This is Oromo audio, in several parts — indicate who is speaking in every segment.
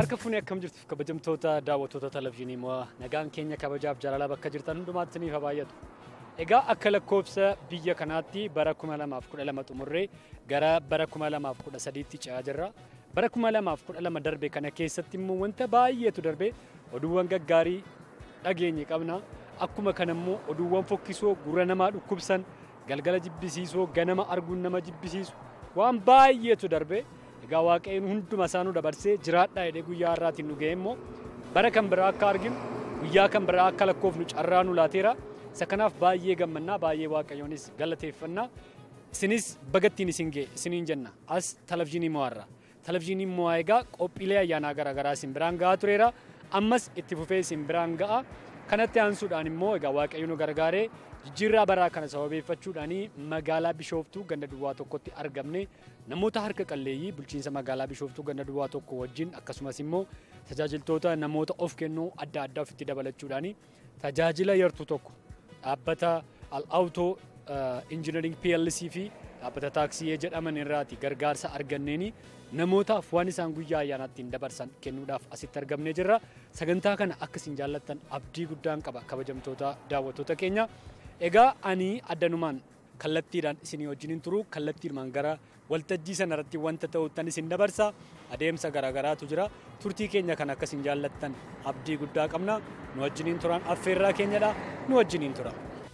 Speaker 1: Harka fuunee akkam jirtuuf kabajamtoota daawwattoota televizyiinii moo nagaan keenya kabajaaf jaalala bakka jirtan hundumaatti ni habaayatu. Egaa akka lakkoofsa biyya kanaatti bara 2012 xumurree gara bara 2013tti ce'aa jirra. Bara 2012 darbe kana keessatti immoo wanta baay'eetu darbe oduuwwan gaggaarii dhageenye qabna. Akkuma kanammoo oduuwwan fokkisoo gurra namaa dhukkubsan galgala jibbisiisoo ganama arguun nama jibbisiisu waan baay'eetu darbe. Egaa waaqayyoon hunduma isaanuu dabarsee jiraadhaa jedhee guyyaa har'aatiin nu ga'e immoo bara kan biraa akka arginu guyyaa kan biraa akka lakkoofnu carraa nu laateera. Isa kanaaf baay'ee gammannaa baay'ee waaqayyoonis galateeffannaa. Isinis bagattiin isin ga'e isiniin jenna as televizyiinii mo'arra. Televizyiiniin mo'aa egaa qophiilee ayyaanaa garaagaraa isin biraan ga'aa tureera. Ammas itti fufee isin biraan ga'a. Kanatti aansuudhaan immoo egaa waaqayyoon nu gargaaree jijjiirraa baraa kana sababeeffachuudhaan magaalaa Bishooftuu ganda duwwaa tokkotti argamne namoota harka qalleeyyii bulchiinsa magaalaa Bishooftuu ganda duwwaa tokko wajjin akkasumas immoo tajaajiltoota namoota of kennuu adda addaa ofitti dabalachuudhaan tajaajila yartuu tokko dhaabbata Al-Awtoo Engineering PLC fi dhaabbata taaksii jedhaman irraati gargaarsa arganneeni namootaaf waan isaan guyyaa ayyaanaatti dabarsan kennuudhaaf asitti argamnee jirra. Sagantaa kana akka isin jaallattan abdii guddaan qaba kabajamtoota daawwattoota keenya. Egaa ani addanumaan kallattiidhaan isinii wajjin turu kallattiidhaan gara waltajjii sanarratti wanta ta'uuttan isin dabarsa adeemsa garaagaraatu jira. Turtii keenya kan akka isin jaallattan abdii guddaa qabna. Nu wajjin turan affeerraa keenyadha. Nu wajjin tura.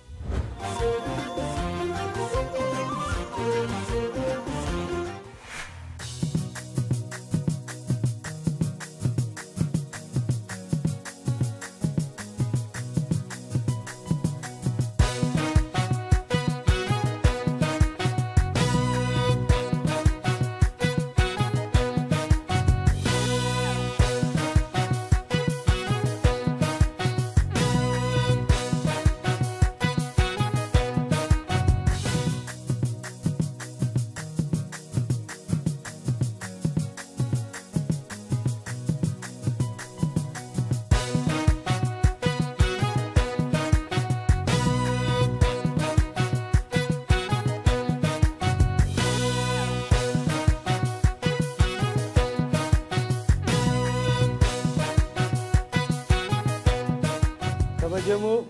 Speaker 2: Kabajamoo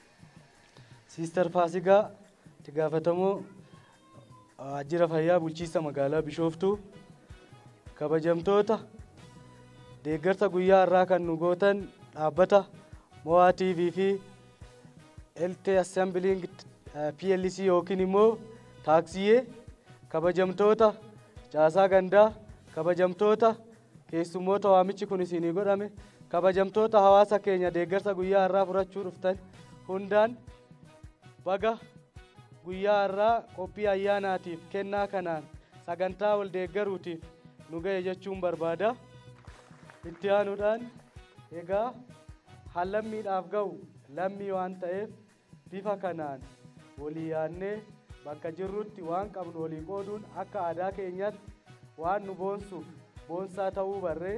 Speaker 2: Sister Faasigaa itti gaafatamoo waajjira fayyaa bulchiinsa magaalaa Bishooftuu kabajamtoota deeggarsa guyyaa har'aa kan nu gootan dhaabbata Mo'aa TV fi LT Assembling PLC yookiin immoo taaksiyee kabajamtoota caasaa gandaa kabajamtoota keessummoota waamichi kun isinii godhame kabajamtoota hawaasa keenya deeggarsa guyyaa har'aa furachuu dhuftan hundaan baga guyyaa har'aa qophii ayyaanaatiif kennaa kanaan sagantaa wal deeggaruutiif nu ga'e jechuun barbaada. Itti aanuudhaan egaa hallammiidhaaf ga'u lammii waan ta'eef bifa kanaan walii yaannee bakka jirrutti waan qabnu walii qooduun akka aadaa keenyaatti waan nu boonsuuf boonsaa ta'uu barree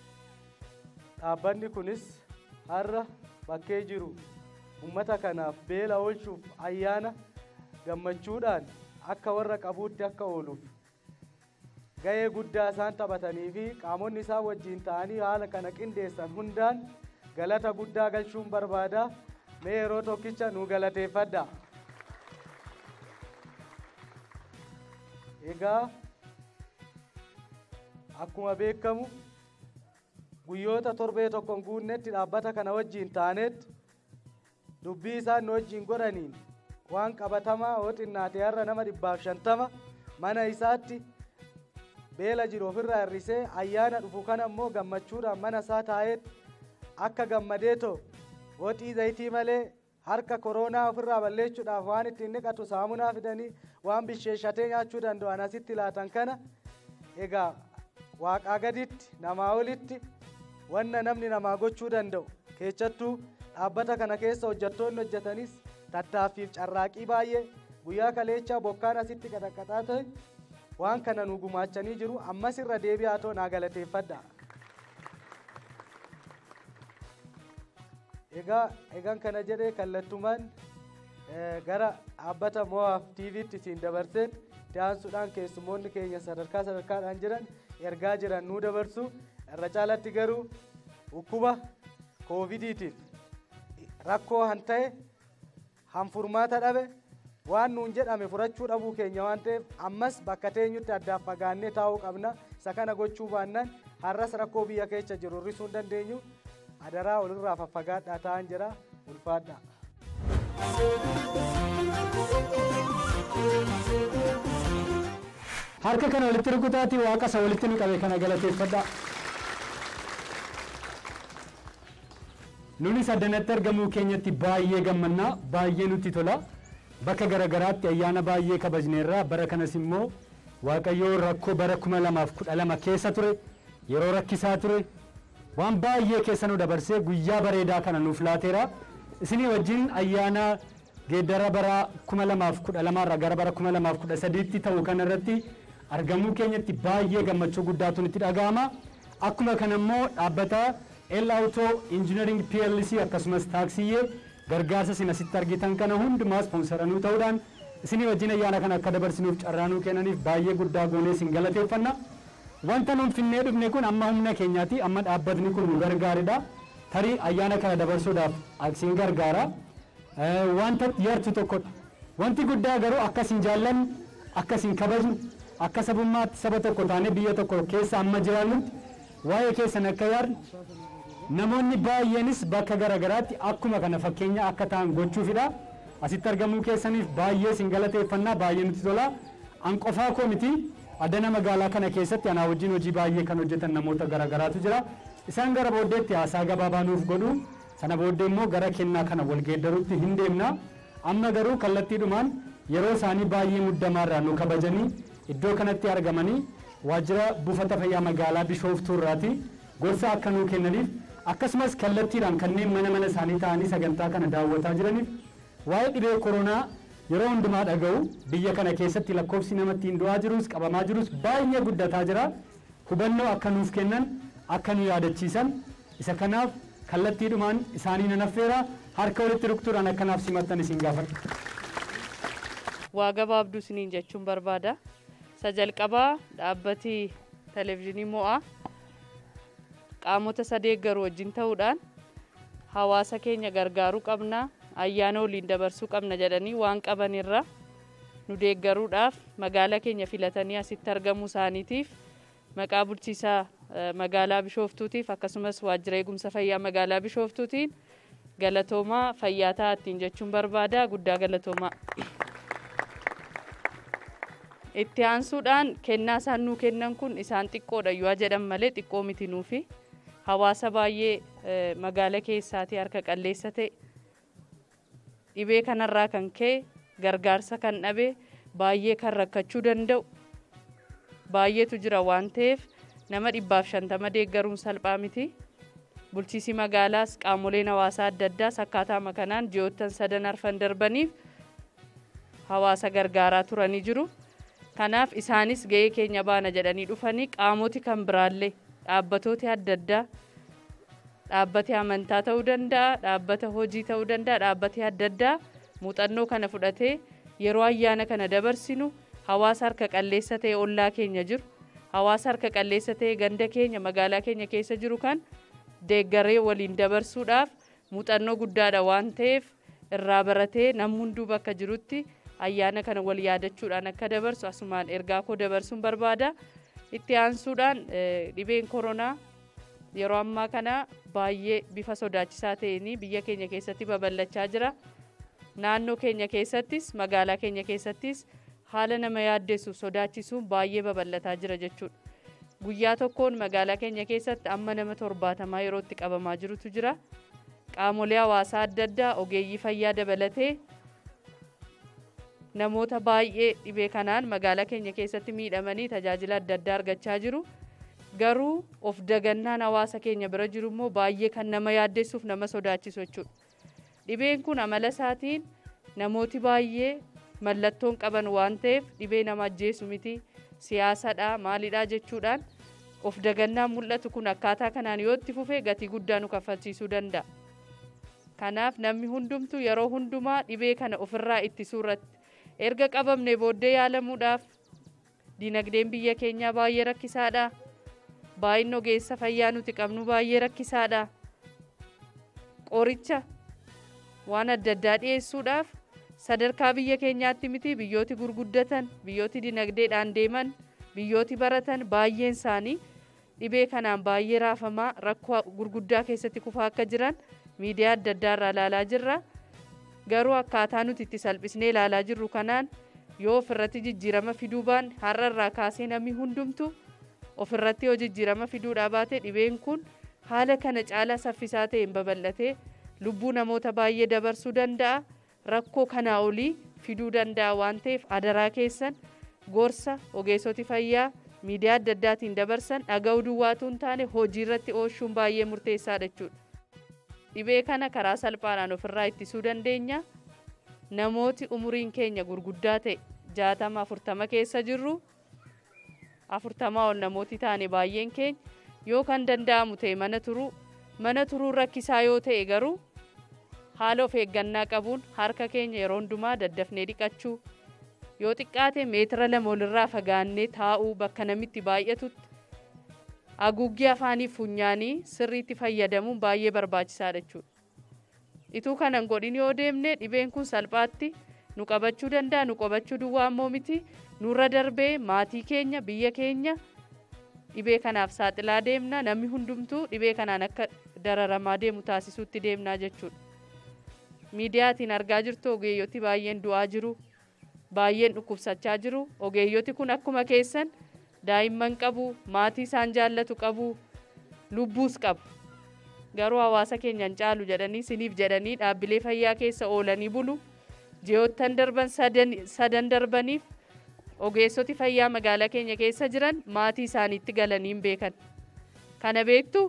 Speaker 2: dhaabbanni kunis har'a bakkee jiru ummata kanaaf beela oolchuuf ayyaana gammachuudhaan akka warra qabuutti akka ooluuf ga'ee guddaa isaan taphatanii fi qaamonni isaan wajjin ta'anii haala kana qindeessan hundaan galata guddaa galchuun barbaada. Mee yeroo tokkicha nu galateeffadha. Egaa akkuma beekamu guyyoota torbee tokkoon guunnetti dhaabbata kana wajjin taanetti dubbii isaan nu wajjin godhaniin waan qabatamaa yoo xinnaate har'a nama 150 mana isaatti beela jiru ofirraa hir'isee ayyaana dhufu kana immoo gammachuudhaan mana isaa taa'etti akka gammadee too woxii zayitii malee harka koronaa ofirraa balleessuudhaaf waan ittiin dhiqatu saamunaa fidanii waan bisheeshatee nyaachuu danda'an asitti laatan kana egaa waaqaa gaditti namaa olitti wanna namni namaa gochuu danda'u keessattuu dhaabbata kana keessa hojjettoonni hojjetanis tattaaffiif carraaqii baay'ee guyyaa kaleechaa bokkaan asitti qaxaqaxaa ta'e waan kana nu gumaachanii jiru. Ammas irra deebi'aa too naa galateeffadha. Egaan kana jedhee kallattumaan gara dhaabbata Mo'aa TV'tti isin dabarseen itti aansuudhaan keessummoonni keenya sadarkaadhaan jiran ergaa jiran nu dabarsu. irra caalatti garuu dhukkuba koovidiitiin rakkoo han ta'e han furmaata dhabe waan nuun jedhame furachuu dhabuu keenya waan ta'eef ammas bakka teenyutti addaaf fagaannee taa'uu qabna. Isa kana gochuu baannaan har'as rakkoo biyya keessa jiru hir'isuu hin dandeenyu. Adaraa walirraa faffagaadhaa ta'an jira ulfaadhaa.
Speaker 1: Harka kana walitti rukutaatii waaqa isa walitti nu qabe kana galateeffadhaa. Nunis addanatti argamuu keenyatti baay'ee gammannaa, baay'ee nutti tola. Bakka garagaraatti ayyaana baay'ee kabajneerra. Bara kanas immoo Waaqayyoo rakkoo bara 2012 keessa ture, yeroo rakkisaa ture, waan baay'ee keessa nu dabarsee guyyaa bareedaa kana nuuf laateera. Isinii wajjin ayyaana geeddara bara 2012 irraa gara bara 2013tti ta'u kanarratti argamuu keenyatti baay'ee gammachuu guddaatu nutti dhaga'ama. Akkuma kana immoo dhaabbata L-Auto Engineering PLC akkasumas taaksiyyee gargaarsa isin asitti argitan kana hundumaa ispoonsaranuu ta'uudhaan isinii wajjin ayyaana kana akka dabarsinuuf carraanuu kennaniif baay'ee guddaa goonee isin galateeffanna. Wanta nuun finnee dhufne kun amma humna keenyaati, amma dhaabbatni kun nu gargaaridha. Tarii ayyaana kana dabarsuudhaaf isin gargaara. Wanta yartu tokkodha. Wanti guddaa garuu akkasin jaallannu, akkasin kabajnu, akka sabummaatti saba tokko taanee biyya tokko keessa amma jiraannutti waa'ee keessan akka yaadnu namoonni baay'eenis bakka garagaraatti akkuma kana fakkeenya akka ta'an gochuufidha. Asitti argamuu keessaniif baay'ee isin galateeffannaa, baay'ee nutti tola. An qofaa koo miti addana magaalaa kana keessatti anaa wajjin hojii baay'ee kan hojjetan namoota garagaraatu jira. Isaan gara booddeetti haasaa gabaabaa nuuf godhu. Sana booddee immoo gara kennaa kana wal geeddaruutti hin deemna. Amma garuu kallattiidhumaan yeroo isaanii baay'ee muddamaarraa nu kabajanii iddoo kanatti argamanii waajjira buufata fayyaa magaalaa Bishooftuu irraati gorsa akka nuu kennaniif akkasumas kallattiidhaan kanneen mana isaanii ta'anii sagantaa kana daawwataa jiraniif waa'ee dhibee koronaa yeroo hundumaa dhaga'u biyya kana keessatti lakkoofsi namatti hin du'aa jirus qabamaa jirus baay'ee guddataa jira. Hubannoo akka nuuf kennan akka nu yaadachiisan isa kanaaf kallattiidhumaan isaanii nan affeera. Harka walitti rukutuudhaan akkanaaf simattan isin gaafadha.
Speaker 3: Waa gabaabduu isiniin jechuun barbaada. Isa jalqabaa dhaabbati televezyiinii mo'aa qaamota sadeeggaru wajjin ta'uudhaan hawaasa keenya gargaaruu qabna, ayyaana waliin dabarsuu qabna jedhanii waan qabanirra nu deeggaruudhaaf magaalaa keenya filatanii asitti argamuu isaaniitiif maqaa bulchiisaa magaalaa Bishooftuutiif akkasumas waajjira eegumsa fayyaa magaalaa Bishooftuutiin galatoomaa fayyaa ta'attiin jechuun barbaada. Guddaa galatoomaa. Itti aansuudhaan kennaa isaan nuu kennan kun isaan xiqqoodha yoo jedhan malee xiqqoo miti nuufi hawaasa baay'ee magaalaa keessaatii harka qalleessa ta'e dhibee kanarraa kan ka'e gargaarsa kan dhabe baay'ee kan rakkachuu danda'u baay'eetu jira waan ta'eef nama 150 deeggaruun salphaa miti. Bulchiisi magaalaas qaamoleen hawaasaa adda addaas akkaataa kanaan ji'oottan 3 arfan darbaniif hawaasa gargaaraa turanii jiru. Kanaaf isaanis ga'ee keenya baana jedhanii dhufanii qaamoti kan biraallee dhaabbatooti adda addaa dhaabbati amantaa ta'uu danda'a, dhaabbata hojii ta'uu danda'a, dhaabbati adda addaa muuxannoo kana fudhatee yeroo ayyaana kana dabarsinu hawaasa harka qalleessa ta'e ollaa keenya jiru, hawaasa harka qalleessa ta'e ganda keenya magaalaa keenya keessa jiru kan deeggaree waliin dabarsuudhaaf muuxannoo guddaadha waan ta'eef irraa baratee namni hunduu bakka jirutti ayyaana kana wal yaadachuudhaan akka dabarsu asumaan ergaa koo dabarsuun barbaada. Itti aansuudhaan dhibeen koronaa yeroo ammaa kana baay'ee bifa sodaachisaa ta'een biyya keenya keessatti babal'achaa jira. Naannoo keenya keessattis magaalaa keenya keessattis haala nama yaaddeessuuf sodaachisuun baay'ee babal'ataa jira jechuudha. Guyyaa tokkoon magaalaa keenya keessatti amma nama 70 yerootti qabamaa jirutu jira. Qaamolee hawaasaa adda addaa ogeeyyii fayyaa dabalatee namoota baay'ee dhibee kanaan magaalaa keenya keessatti miidhamanii tajaajila adda addaa argachaa jiru. Garuu of dagannaan hawaasa keenya bira jiru immoo baay'ee kan nama yaaddeessuuf nama sodaachisu jechuudha. Dhibeen kun amala isaatiin namooti baay'ee mallattoon qaban waan ta'eef dhibee nama ajjeesu miti, siyaasadha, maalidha jechuudhaan of dagannaan mul'atu kun akkaataa kanaan yoo itti fufee gatii guddaa nu kaffalchiisuu danda'a. Kanaaf namni hundumtuu yeroo hundumaa dhibee kana ofirraa ittisuu irratti erga qabamne booddee yaalamuudhaaf dinagdeen biyya keenyaa baay'ee rakkisaadha. baay'inni ogeessa fayyaa nuti qabnu baay'ee rakkisaadha. Qoricha waan adda addaa dhiyeessuudhaaf sadarkaa biyya keenyaatti miti biyyooti gurguddatan, biyyooti dinagdeedhaan deeman, biyyooti baratan baay'een isaanii dhibee kanaan baay'ee raafamaa rakkoo gurguddaa keessatti kufaa akka jiran miidiyaa adda addaa irraa ilaalaa jirra. Garuu akkaataa nuti itti salphisnee ilaalaa jirru kanaan yoo ofirratti jijjiirama fiduu baanne har'a irraa kaasee namni hundumtu ofirratti yoo jijjiirama fiduudhaa baate dhibeen kun haala kana caalaa saffisaa ta'een babal'atee lubbuu namoota baay'ee dabarsuu danda'a. Rakkoo kanaa olii fiduu danda'a waan ta'eef adaraa keessan gorsa ogeessoti fayyaa miidiyaa adda addaatiin dabarsan dhaga'uu duwwaatu hin taane hojii irratti oolchuun baay'ee murteessaadha jechuudha. Dhibee kana karaa salphaadhaan ofirraa ittisuu dandeenya. Namooti umuriin keenya gurguddaa ta'e 60-40 keessa jirru 40 ol namooti taane baay'een keenya yoo kan danda'amu ta'e mana turuu rakkisaa yoo ta'e garuu haala of eeggannaa qabuun harka keenya yeroo hundumaa daddafnee dhiqachuu yoo xiqqaate meetira 2 olirraa fagaannee taa'uu bakka namitti baay'atutti haguuggii afaanii funyaanii sirriitti fayyadamuun baay'ee barbaachisaadha jechuudha. Ituu kanan godhin yoo deemne dhibeen kun salphaatti nu qabachuu danda'a. Nu qabachuu duwwaa ammoo miti nurra darbee maatii keenya biyya keenya dhibee kanaaf saaxilaa deemna. Namni hundumtuu dhibee kanaan akka dararamaa deemu taasisuutti deemnaa jechuudha. Miidiyaatiin argaa jirtu ogeeyyoti baay'een du'aa jiru. Baay'een dhukkubsachaa jiru. Ogeeyyoti kun akkuma keessan daa'imman qabu, maatii isaan jaallatu qabu, lubbuus qabu. Garuu hawaasa keenyan caalu jedhanii siniif jedhanii dhaabbilee fayyaa keessa oolanii bulu. Ji'oottan darban sadan darbaniif ogeessoti fayyaa magaalaa keenya keessa jiran maatii isaaniitti galanii hin beekan. Kana beektu?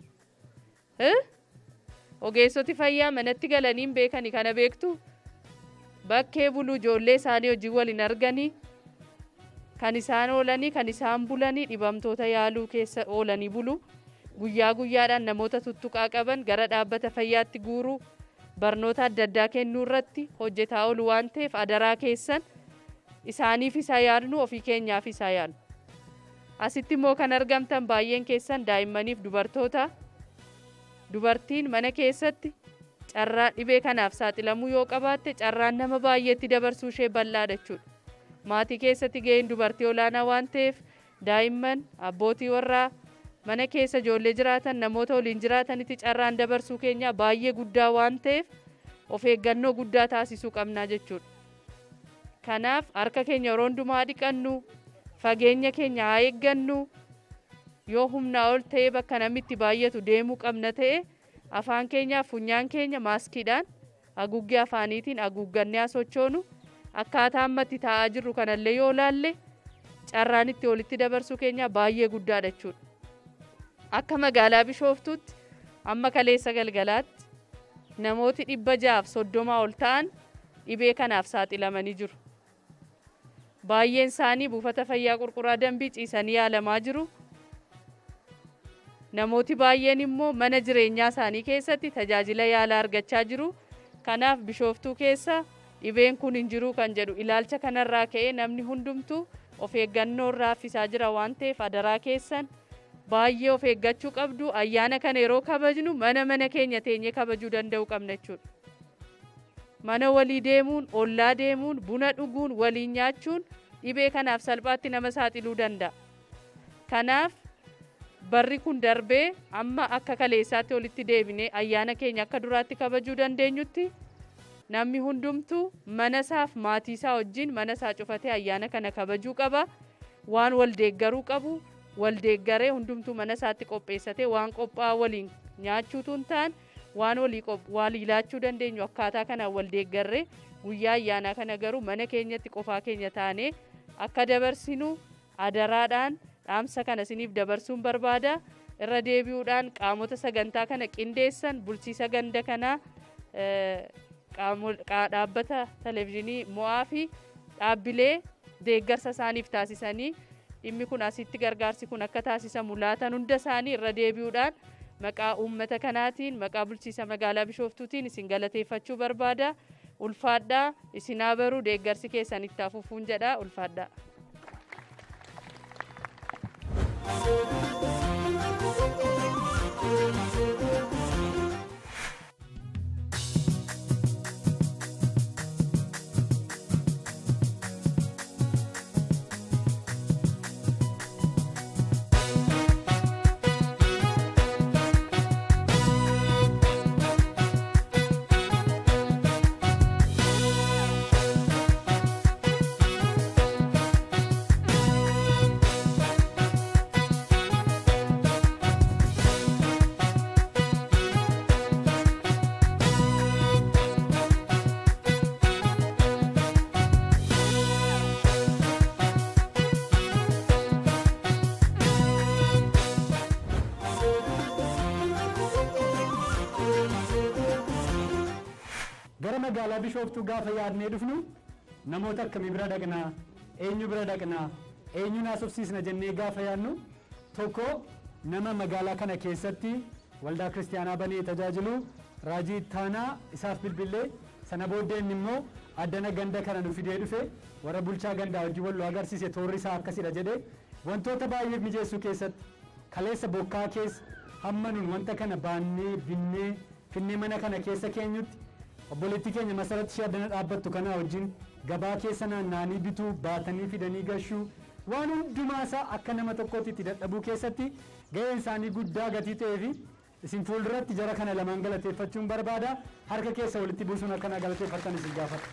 Speaker 3: Ogeessoti fayyaa manatti galanii hin beekani kana beektu? Bakkee bulu ijoollee isaanii hojii waliin arganii kan isaan oolanii kan isaan bulanii dhibamtoota yaaluu keessa oolanii bulu. Guyyaa guyyaadhaan namoota tuttuqaa qaban gara dhaabbata fayyaatti guuruu barnoota adda addaa kennuu irratti hojjetaa oolu waan ta'eef adaraa keessan isaaniif isaa yaadnu ofii keenyaaf isaa yaadnu. Asitti immoo kan argamtan baay'een keessan daa'immaniif dubartoota. Dubartiin mana keessatti carraa dhibee kanaaf saaxilamuu yoo qabaatte carraan nama baay'eetti dabarsuu ishee bal'aadha jechuudha. Maatii keessatti gaheen dubartii olaanaa waan ta'eef daa'imman abbootii warraa mana keessa ijoollee jiraatan namoota waliin jiraatanitti carraan dabarsuu keenya baay'ee guddaa waan ta'eef of eeggannoo guddaa taasisuu qabnaa jechuudha. Kanaaf harka keenya yeroo hundumaa dhiqannu, fageenya keenya haa eeggannu. Yoo humnaa ol ta'e bakka namitti baay'atu deemuu qabna ta'e afaan keenya funyaan keenya maaskiidhaan haguuggee afaaniitiin haguuggannee haa sochoonu. Akkaataa ammatti taa'aa jirru kanallee yoo laalle carraan itti walitti dabarsuu keenya baay'ee guddaadha jechuudha. Akka magaalaa Bishooftuutti amma kaleessa galgalaatti namooti 630 ol ta'an dhibee kanaaf saaxilamanii jiru. Baay'een isaanii buufata fayyaa Qurquraa Dambii ciisanii yaalamaa jiru. Namooti baay'een immoo mana jireenyaa isaanii keessatti tajaajila yaalaa argachaa jiru. Kanaaf Bishooftuu keessa dhibeen kun hin jiru kan jedhu ilaalcha kanarraa ka'ee namni hundumtuu of eeggannoo irraa fisaa jira waan ta'eef adaraa keessan baay'ee of eeggachuu qabdu. Ayyaana kana yeroo kabajnu mana keenya teenyee kabajuu danda'uu qabna jechuudha. Mana walii deemuun, ollaa deemuun, buna dhuguun, waliin nyaachuun dhibee kanaaf salphaatti nama saaxiluu danda'a. Kanaaf barri kun darbee amma akka kaleessaatti walitti deebinee ayyaana keenya akka duraatti kabajuu dandeenyutti namni hundumtuu mana isaaf maatii isaa wajjin mana isaa cufatee ayyaana kana kabajuu qaba. Waan wal deeggaruu qabu. Wal deeggaree hundumtuu mana isaatti qopheessatee waan qophaa waliin nyaachuutu hin taane waan walii laachuu dandeenyu akkaataa kanaan wal deeggarree guyyaa ayyaanaa kana garuu mana keenyatti qofaa keenya taanee akka dabarsinu adaraadhaan dhaamsa kana isiniif dabarsuun barbaada. Irra deebi'uudhaan qaamota sagantaa kana qindeessan bulchiisa ganda kanaa dhaabbata televezyiinii mo'aa fi dhaabbilee deeggarsa isaaniif taasisanii dhimmi kun asitti gargaarsi kun akka taasisamu laatan hunda isaanii irra deebi'uudhaan maqaa uummata kanaatiin maqaa bulchiisa magaalaa Bishooftuutiin isin galateeffachuu barbaada. Ulfaadhaa isinaa baruu deeggarsi keessan itti hafuufuun jedha ulfaadhaa.
Speaker 1: Gara magaalaa Bishooftuu gaafa yaadnee dhufnu namoota akkamii bira dhaqnaa, eenyu bira dhaqnaa, eenyu naasofsiisna jennee gaafa yaadnu tokko nama magaalaa kana keessatti waldaa kiristaanaa banee tajaajilu raajii taanaa isaaf bilbilee sana booddee inni immoo addana ganda kana nu fidee dhufe warra bulchaa gandaa hojii wal agarsiise toorri isaa akkasidha jedhee wantoota baay'ee mijeessuu keessatti kaleessa bokkaa keessa hamma nun wanta kana baannee binnee finnee mana kana keessa keenyutti obboleettii keenya masaratti ishee addana dhaabbattu kana wajjin gabaa keessa naanna'anii bituu baatanii fidanii gashuu waan hundumaasaa akka nama tokkootti itti dadhabuu keessatti ga'een isaanii guddaa gatii ta'ee fi isin fuulduratti jara kana lamaan galateeffachuun barbaada harka keessa walitti buusuun akkana galateeffattan isin gaafata.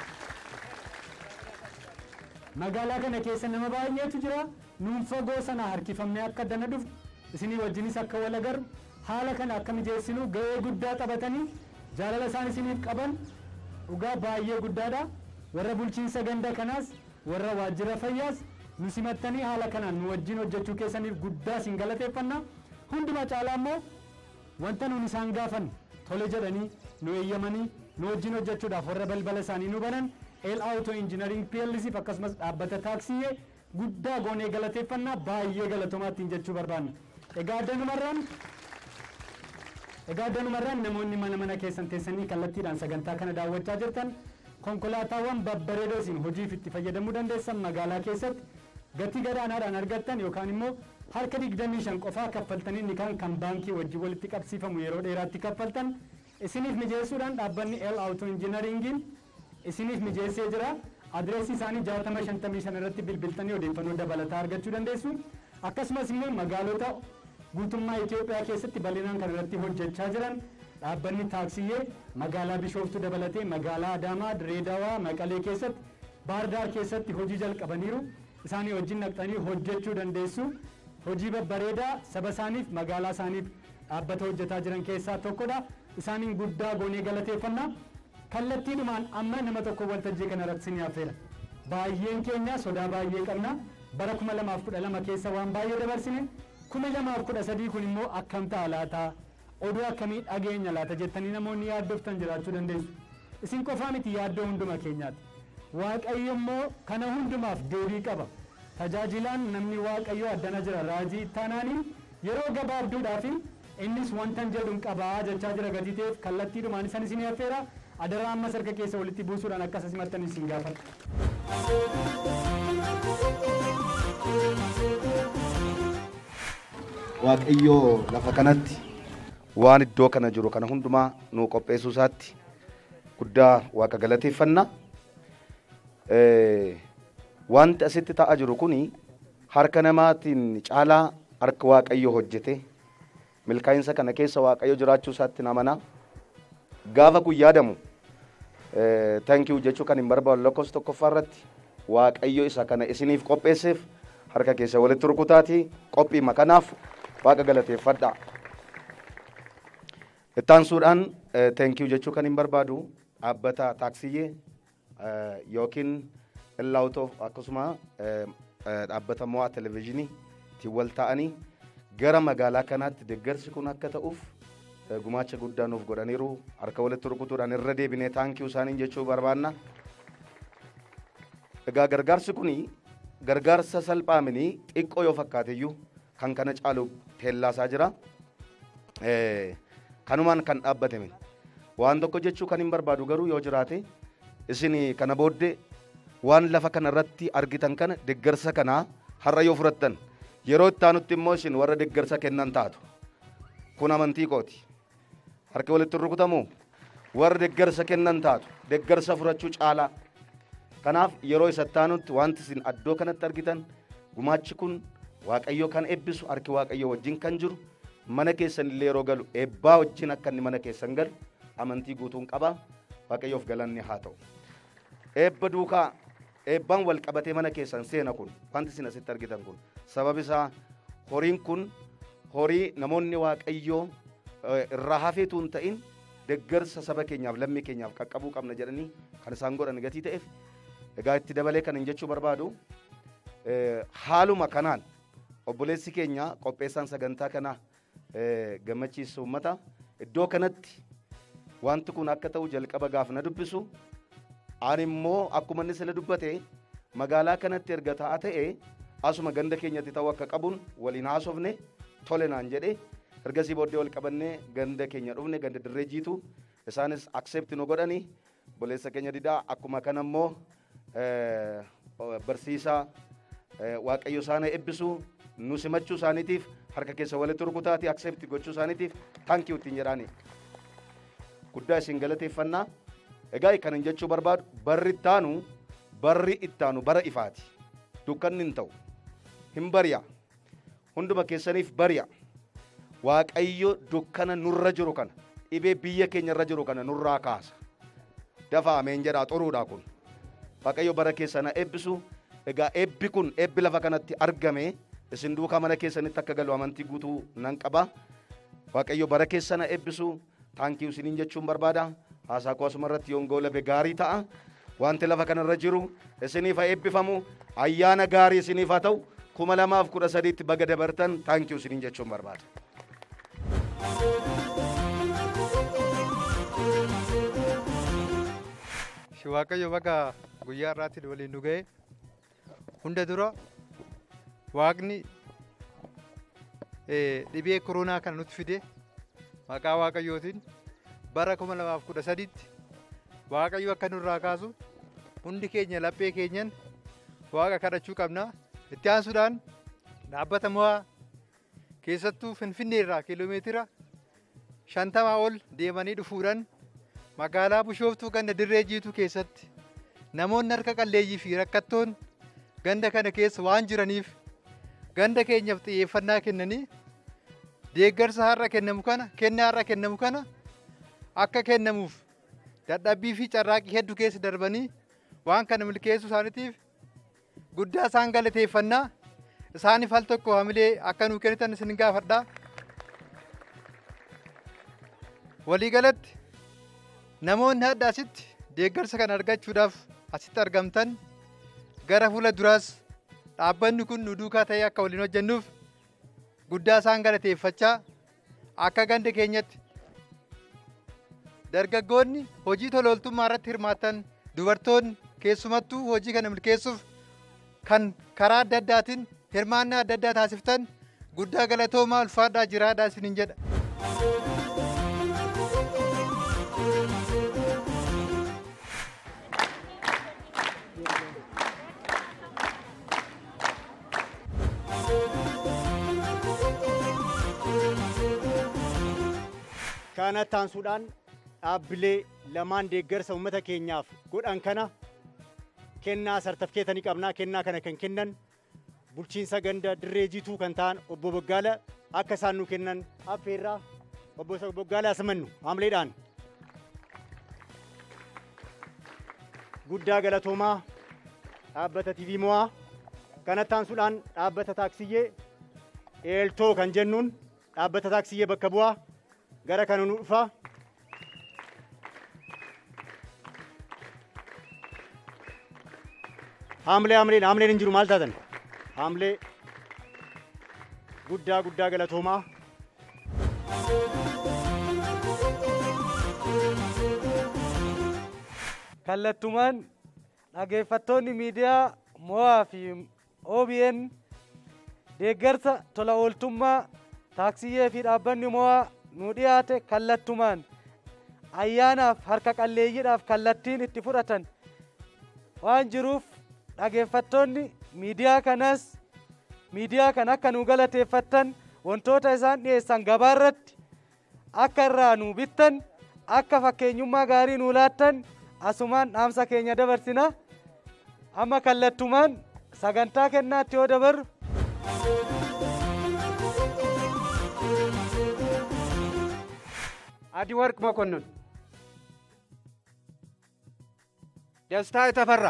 Speaker 1: Magaalaa kana keessa nama baay'eetu jira nuun fagoo sana harkifamnee akka addana dhufnu isinii wajjinis akka wal agarru haala kana akka mijeessinu ga'ee guddaa taphatanii jaalala isaan isiniif qaban dhugaa baay'ee guddaadha warra bulchiinsa ganda kanaas warra waajjira fayyaas nu simattanii haala kanaan nu wajjin hojjechuu keessaniif guddaa isin galateeffanna hundumaa caalaa immoo wanta nuun isaan gaafan tole jedhanii nu eeyyamanii nu wajjin hojjechuudhaaf warra balbala isaanii nu banan El Auto Engineering PLC akkasumas dhaabbata taaksii guddaa goonee galateeffanna baay'ee galatoomaatti jechuu barbaanna. Egaa addanumarraan namoonni mana keessan teessanii kallattiidhaan sagantaa kana daawwachaa jirtan konkolaataawwan babbareedoo isin hojiif itti fayyadamuu dandeessan magaalaa keessatti gatii gadaanaadhaan argattan yookaan immoo harka 25 qofaa kaffaltanii inni kan baankii wajjin walitti qabsiifamu yeroo dheeraatti kaffaltan isiniif mijeessuudhaan dhaabbanni El Auto Engineeringiin isiniif mijeessee jira. Adreesii isaanii 655 irratti bilbiltanii odeeffannoo dabalataa argachuu dandeessu. Akkasumas immoo magaalota guutummaa Itoophiyaa keessatti bal'inaan kan irratti hojjechaa jiran dhaabbanni taaksii magaalaa Bishooftuu dabalatee magaalaa Adaamaa, Direedawaa, Maqalee keessatti Baardaar keessatti hojii jalqabaniiru. Isaanii wajjin naqxanii hojjechuu dandeessu. Hojii babbareedaa saba isaaniif magaalaa isaaniif dhaabbata hojjetaa jiran keessaa tokkodha. Isaaniin guddaa goonee galateeffanna. Kallattiidhumaan amma nama tokko waltajjii kana irratti isin yaafeera. Baay'een keenya sodaa baay'ee qabna. Bara 2012 keessa waan baay'ee dabarsine 2013 kun immoo akkam ta'a laata oduu akkamii dhageenya laata jettanii namoonni yaaddoftan jiraachuu dandeessu. Isin qofaa miti yaaddoo hunduma keenyaati. Waaqayyo immoo kana hundumaaf deebii qaba. Tajaajilaan namni waaqayyo addana jira raajii taanaaniin yeroo gabaabduudhaaf innis wantan jedhuun qabaa jechaa jira gatii ta'eef kallattiidhumaan isin yaafeera. Adara amma sarka keessa walitti buusuudhaan akkas simattanii isin gaafadha.
Speaker 4: Waaqayyo lafa kanatti waan iddoo kana jiru kana hundumaa nu qopheessuu isaatti guddaa waaqa galateeffanna. Wanti asitti ta'aa jiru kuni harka namaatiin caalaa harka waaqayyo hojjete milkaa'insa kana keessa waaqayyo jiraachuu isaatti namana. Gaafa kun yaadamu thank you jechuu kan hin barbaadu lakkoofsa tokkoffaa irratti waaqayyo isa kana isiniif qopheesseef harka keessa walitti rukutaati qophii makanaaf waaqa galateeffadha. Ittaansuudhaan thank you jechuu kan hin barbaadu dhaabbata taaksii yookiin El Auto akkasuma dhaabbata mo'aa televezyiinii ittiin wal ta'anii gara magaalaa kanaatti deeggarsi kun akka ta'uuf gumaacha guddaa nuuf godhaniiru harka walitti rukutuudhaan irra deebinee taankii isaaniin jechuu barbaanna. Egaa gargaarsi kuni gargaarsa salphaa miti xiqqoo yoo fakkaateyyuu kan kana caalu teellaasaa jira. Kanumaan kan dhaabbatame waan tokko jechuu kan hin barbaadu garuu yoo jiraate isin kana booddee waan lafa kana irratti argitan kana deeggarsa kana har'a yoo fudhattan yeroo itti aanutti immoo isin warra deeggarsa kennan taatu. Kun amantii kooti. Harka walitti rukutamu warra deeggarsa kennan taatu. Deeggarsa furachuu caalaa. Kanaaf yeroo isa itti aanutti wanti isin addoo kanatti argitan gumaachi kun Waaqayyo kan eebbisu harki Waaqayyo wajjin kan jiru mana keessan illee yeroo galu eebbaa wajjin akka inni mana keessan galu amantii guutuun qaba. Waaqayyoof galanni haa ta'u. Eebba duukaa eebbaan wal qabatee mana keessan seena kun wanti isin asitti argitan kun sababi isaa horiin kun horii namoonni Waaqayyoo irraa hafeetu hin ta'in deeggarsa saba keenyaaf lammii keenyaaf qaqqabuu qabna jedhanii kan isaan godhan gatii ta'eef egaa itti dabalee kan hin jechuu barbaadu haaluma kanaan obboleessi keenya qopheessaan sagantaa kana gammachiisu uummata iddoo kanatti wanti kun akka ta'u jalqaba gaaf na dubbisu ani immoo akkuma inni sila dubbate magaalaa kanatti erga ta'a ta'e asuma ganda keenyatti ta'uu akka qabuun waliin haasofne tole naan jedhe ergasii booddee wal qabannee ganda keenya dhufne ganda dirree jiitu isaanis accept nu godhani obboleessa keenya didaa akkuma kana immoo barsiisaa Waaqayyo isaanii eebbisu nu simachuu isaaniitiif harka keessa walitti rukutaati accept gochuu isaaniitiif thank you ittiin jedhaani guddaa isin galateeffannaa. Egaa kan hin jechuu barbaadu barri ittaanu bara ifaati. Dukkanni hin ta'u hin bari'a hunduma keessaniif bari'a. Waaqayyo dukkana nurra jiru kana dhibee biyya keenya irra jiru kana nurraa kaasa. Dafa ameen jedhaa xuruudha kun. Waaqayyo bara keessana eebbisu. Egaa eebbi kun eebbi lafa kanatti argame isin duukaa mana keessanitti akka galu amantii guutuu nan qaba. Waaqayyo bara keessana eebbisu taankii isiniin jechuun barbaada. Haasaa koo asuma irratti yoon goolabe gaarii ta'a. Wanti lafa kanarra jiru isiniif haa eebbifamu. Ayyaana gaarii isiniif haa ta'u. 2013tti baga dabartan taankii isiniin jechuun barbaada.
Speaker 5: Waaqayyo baga guyyaa irraatti waliin nu ga'e. Hunda dura Waaqni dhibee koronaa kana nutti fide maqaa Waaqayyootiin bara 2013tti Waaqayyo akka nurraa kaasu hundi keenya laphee keenyan Waaqa kadhachuu qabna. Itti aansuudhaan dhaabbata mo'aa keessattuu Finfinnee irraa kiiloomeetira 50 ol deemanii dhufuudhaan magaalaa Bishooftuu ganda dirree jiituu keessatti namoonni harka qalleeyyii fi rakkattoon ganda kana keessa waan jiraniif ganda keenyaaf xiyyeeffannaa kennanii deeggarsa har'a kennamu kana kennaa har'a kennamu kana akka kennamuuf dadhabbii fi carraaqii hedduu keessa darbanii waan kana milkeessuu isaaniitiif guddaa isaan galateeffannaa. Isaaniif al tokko hamilee akka nuu kennitan isin gaafadhaa. Waliigalatti namoonni hadda asitti deeggarsa kana argachuudhaaf asitti argamtan gara fuula duraas dhaabbanni kun nu duukaa ta'ee akka waliin hojjennuuf guddaa isaan galateeffachaa akka ganda keenyatti dargaggoonni hojii tolooltummaa irratti hirmaatan dubartoonni keessumattuu hojii kana milkeessuuf kan karaa adda addaatiin hirmaannaa adda addaa taasiftan guddaa galatoomaa ulfaadhaa jiraadhaa isiniin jedha.
Speaker 6: Kana taansuudhaan dhaabbilee lamaan deeggarsa uummata keenyaaf godhan kana kennaa sartifikeetanii qabnaa. Kennaa kana kan kennan bulchiinsa ganda dirree jiituu kan ta'an obbo Boggaala akka isaan nu kennan affeerraa obbo Boggaala asimannu haamleedhaan guddaa galatoomaa dhaabbata TV mo'aa. Kana taansuudhaan dhaabbata taaksiyyee eeltoo kan jennuun dhaabbata taaksiyyee bakka bu'aa gara kana nu dhufa. Haamleen hin jiru maal taatan? Haamlee guddaa galatoomaa.
Speaker 2: Kallattumaan dhageeffattoonni miidiyaa mo'aa fi OBN deeggarsa tola ooltummaa taaksiyyee fi dhaabbanni mo'aa nu dhiyaate kallattumaan ayyaanaaf harka qalleeyyiidhaaf kallattiin itti fudhatan waan jiruuf dhageeffattoonni miidiyaa kanas miidiyaa kan akka nu galateeffattan wantoota isaan dhiyeessan gabaarratti akka irraa nu bittan akka fakkeenyummaa gaarii nu laattan asumaan dhaamsa keenya dabarsina. Amma kallattumaan sagantaa kennaatti yoo dabarru
Speaker 7: Adi Warq Mokonnon, Dastaa Tafarra,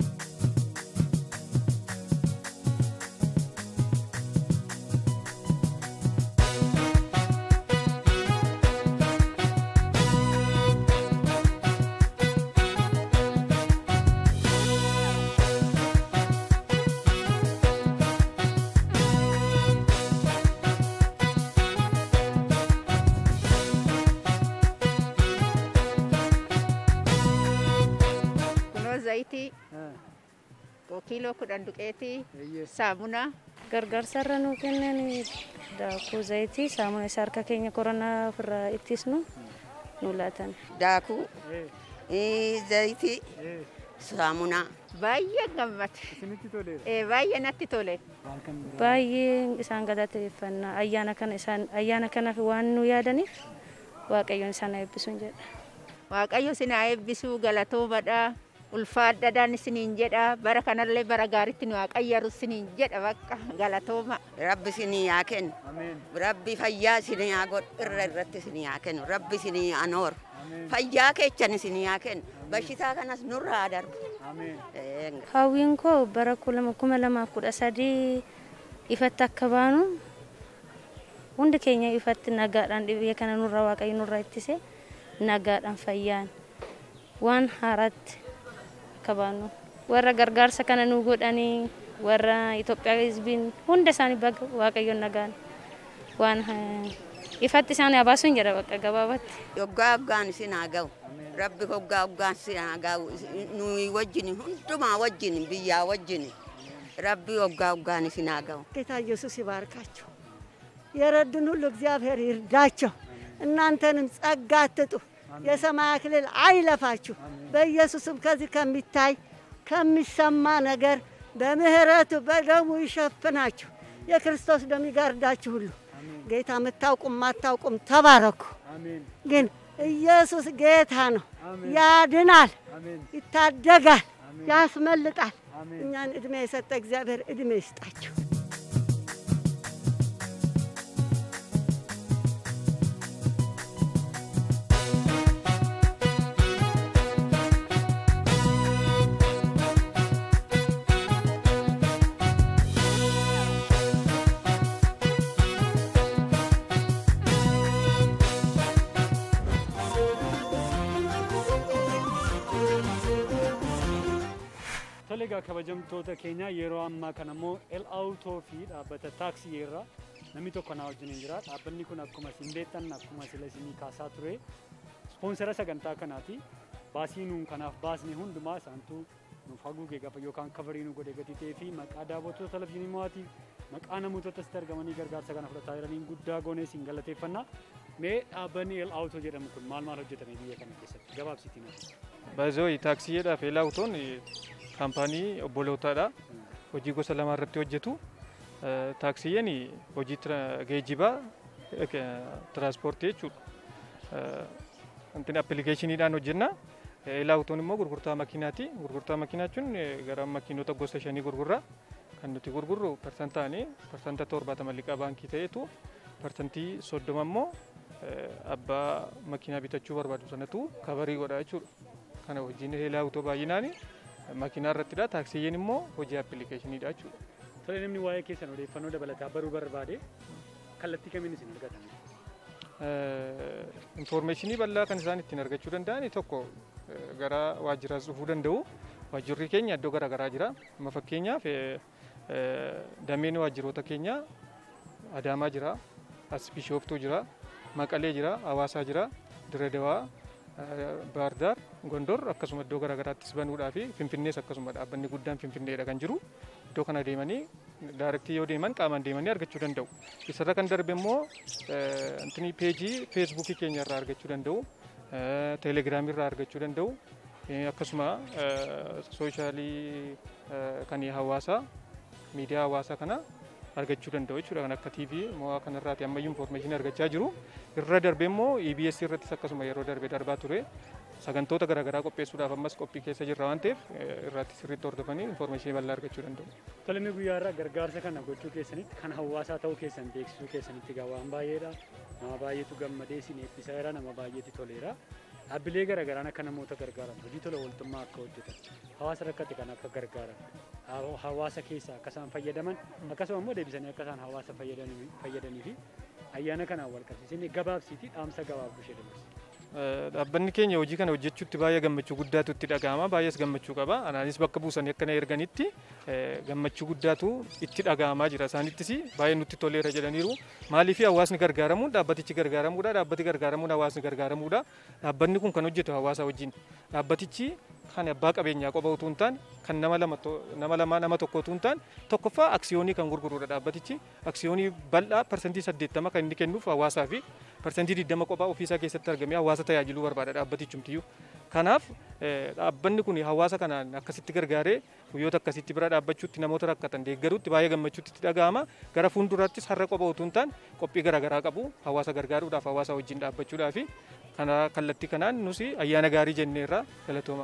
Speaker 8: zaiti kiiloo 10 duqeetii saamuna
Speaker 9: gargaarsarra nu kennan daakuu zayitii saamuna isa harka keenya koronaa ofirraa ittisnu nu laatan.
Speaker 8: Daakuu zayitii saamuna baay'ee gammate. Baay'ee natti tole.
Speaker 9: Baay'ee isaan galateeffannaa ayyaana kanaaf waan nu yaadaniif Waaqayyoon isaan eebbisuun jedha.
Speaker 8: Waaqayyo isin eebbisuu galatoomadha. Ulfaadhaadhaan isiniin jedha bara kanallee bara gaariitti nu waaqayyaru isiniin jedha bakka galatooma.
Speaker 10: Rabbi isinii haa kennu. Rabbi fayyaa isinii haa godhu irratti isinii haa kennu. Rabbi isinii haa nooru. Fayyaa keechan isinii haa kennu. Bashitaa kanas nurraa haa darbu.
Speaker 9: Hawwiin koo bara 2013 ifatti akka baanu hundi keenya ifatti nagaadhaan dhibee kana nurraa waaqayyo nurraa ittise nagaadhaan fayyaan waan haaraatti kabanu warra gargaarsa kana nu godhanii warra Itoophiyaa hizbiin hunda isaanii waaqayyoon nagaan waan ifatti isaanii abaasuun jedha bakka gabaabatti.
Speaker 10: Yoggaa hoggaan isin haa ga'u. Rabbi hoggaa hoggaan isin haa ga'u. Nuyi wajjin hundumaa wajjin biyyaa wajjin Rabbi hoggaa hoggaan isin haa ga'u.
Speaker 11: ጌታ ኢየሱስ ይባርካችሁ። የረዱን ሁሉ እግዚአብሔር ይርዳቸው። እናንተንም ጸጋ አትጡ። የሰማይ አክሊል አይለፋችሁ። በኢየሱስም ከዚህ ከሚታይ ከሚሰማ ነገር በምህረቱ በደሙ ይሸፍናችሁ። የክርስቶስ ደም ይጋርዳችሁ ሁሉ ጌታ የምታውቁም ማታውቁም ተባረኩ። ግን ኢየሱስ ጌታ ነው። ያድናል፣ ይታደጋል፣ ያስመልጣል። እኛን እድሜ የሰጠ እግዚአብሔር እድሜ ይስጣችሁ።
Speaker 1: Tolega kabajamtoota keenya yeroo ammaa kana immoo El Auto fi dhaabbata taaksii irraa namni tokko na wajjin jira. Dhaabbanni kun akkuma isin beektan akkuma sila isinii kaasaa ture ispoonsara sagantaa kanaati. Baasii nuun kanaaf baasni hundumaa isaantu nuuf haguugee gaafa yookaan kabarii nu godhe gadi ta'ee fi maqaa daawwattoota televizyiinii mo'aatiif maqaa namoota asitti argamanii gargaarsa kana fudhataa jiraniin guddaa goonee isin galateeffanna. Mee dhaabbanni El Auto jedhamu kun maal hojjetame biyya kana keessatti gabaabsitii nuuf.
Speaker 12: Baay'ee taaksiidhaaf El Autoon kaampaanii obbolootadha. Hojii gosa lama irratti hojjetu. Taaksiin hojii geejjibaa tiraanspoortii jechuudha. Wanti appilikeeshiniidhaan hojjenna. El Autoon immoo gurgurtaa makiinaati. Gurgurtaa makiinaa jechuun gara makiinota gosa 5 gurgurra. Kan nuti gurgurru parsantaani parsanta 70 liqaa baankii ta'etu parsantii 30 immoo abbaa makiinaa bitachuu barbaadu sanatu kabarii godha jechuudha. Kana hojiin El Auto baay'inaani makiinaa irrattidha. Taaksiin immoo hojii appilikeeshiniidha jechuudha.
Speaker 1: Tole namni waa'ee keessan odeeffannoo dabalataa baruu barbaade kallattii kamiin isin argatan?
Speaker 12: Infoormeeshinii bal'aa kan isaan ittiin argachuu danda'an tokko gara waajjiraas dhufuu danda'u. Waajjirri keenya iddoo garaa garaa jira. Amma fakkeenyaaf dameen waajjiroota keenya Adaamaa jira, Bishooftuu jira, Maqalee jira, Hawaasaa jira, Diredawaa, Bahar Dar, Gondor akkasuma iddoo garaa garaattis banuudhaa fi Finfinnees akkasuma dhaabbanni guddaan Finfinneedha kan jiru. Iddoo kana deemanii daarektii yoo deeman qaamaan deemanii argachuu danda'u. Isarra kan darbe immoo peejii feesbuukii keenya irraa argachuu danda'u, teelegiraamii irraa argachuu danda'u. Akkasuma soshaalii kan hawaasaa miidiyaa hawaasaa kana argachuu danda'u jechuudha. Kan akka TV mo'aa kanarraati ammayyuu information argachaa jiru. Irra darbee immoo EBS irrattis akkasuma yeroo darbe darbaa ture. Sagantoota garaagaraa qopheessuudhaaf ammas qophii keessa jirra waan ta'eef irratti sirriitti hordofanii information bal'aa argachuu danda'u.
Speaker 1: Tolemee guyyaa irraa gargaarsa kana gochuu keessanitti kan hawaasaa ta'uu keessan beeksisuu keessanitti egaa waan baay'eedha. Nama baay'eetu gammadee isin eebbiseera, nama baay'eetu toleera. Dhaabbilee garaagaraan akka namoota gargaaran hojii tola ooltummaa akka hojjetan hawaasa rakkate kan akka gargaaran hawaasa keessaa akka isaan fayyadaman akkasuma immoo deebisanii akka isaan hawaasa fayyadanii fi ayyaana kanaan wal qabsiisanii gabaabsiitii dhaamsa gabaabduu ishee dabarsa.
Speaker 12: Dhaabbanni keenya hojii kana hojjechuutti baay'ee gammachuu guddaatu itti dhaga'ama. Baay'ees gammachuu qaba. Anaanis bakka buusanii akkana erganitti gammachuu guddaatu itti dhaga'amaa jira. Isaanittis baay'ee nutti toleera jedhaniiru. Maaliif hawaasni gargaaramuun dhaabbatichi gargaaramuudha. Dhaabbati gargaaramuun hawaasni gargaaramuudha. Dhaabbanni kun kan hojjetu hawaasa wajjin. Dhaabbatichi kan abbaa qabeenyaa qofa utuu hin taane kan nama lama nama tokko utuu hin taane tokkoffaa aksiyoonii kan gurgurudha dhaabbatichi. Aksiyoonii bal'aa parsantii 80 kan inni kennuuf hawaasaa fi parsantii 20 kophaa ofiisaa keessatti argamee hawaasa tajaajiluu barbaada dhaabbatichumtiyyuu. Kanaaf dhaabbanni kun hawaasa kanaan akkasitti gargaaree guyyoota akkasitti bira dhaabbachuutti namoota rakkatan deeggaruutti baay'ee gammachuutti itti dhaga'ama. Gara fuulduraattis har'a qofa utuu hin taane qophii garaagaraa qabu hawaasa gargaaruudhaaf hawaasa wajjin dhaabbachuudhaaf kana kallattii kanaan nus ayyaana gaarii jenneerra galatooma.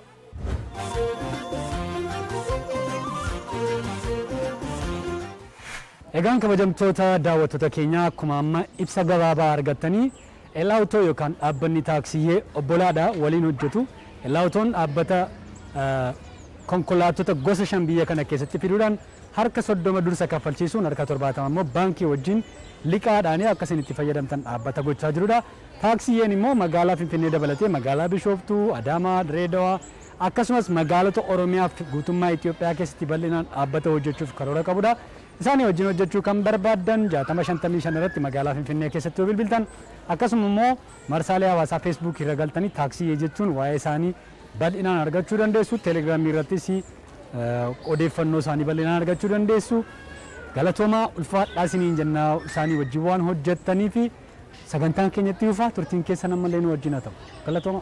Speaker 1: Egaan kabajamtoota daawwattoota keenyaa akkuma amma ibsa gabaabaa argattanii Elaawutoo yookaan dhaabbanni taaksiyyee obbolaadhaa waliin hojjetu. Elaawutoon dhaabbata konkolaattota gosa 5 biyya kana keessatti fiduudhaan harka 30 dursa kaffalchiisuun harka 70 immoo baankii wajjin liqaadhaan akka isin itti fayyadamtan dhaabbata gochaa jirudha. Taaksiyyeen immoo magaalaa Finfinnee dabalatee magaalaa Bishooftuu, Adaamaa, Direedawaa akkasumas magaalota Oromiyaa fi guutummaa Itoophiyaa keessatti bal'inaan dhaabbata hojjechuuf karoora qabudha. Isaanii wajjin hojjechuu kan barbaadan 655 irratti magaalaa Finfinnee keessatti yoo bilbiltan akkasuma immoo marsaalee hawaasaa Facebook irra galtanii taaksii jechuun waa'ee isaanii bal'inaan argachuu dandeessu. Telegiraamii irrattis odeeffannoo isaanii bal'inaan argachuu dandeessu. Galatoomaa ulfaadhaa isiniin jennaa isaanii wajjin waan hojjettanii fi sagantaan keenyatti dhufaa turtiin keessan ammallee nu wajjin haa ta'u. Galatoomaa.